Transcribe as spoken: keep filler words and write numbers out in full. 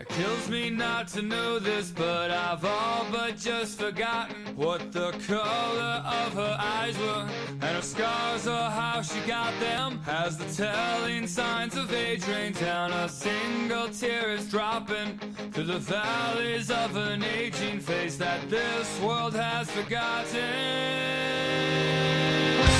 It kills me not to know this, but I've all but just forgotten what the color of her eyes were, and her scars or how she got them. As the telling signs of age rain down, a single tear is dropping through the valleys of an aging face that this world has forgotten.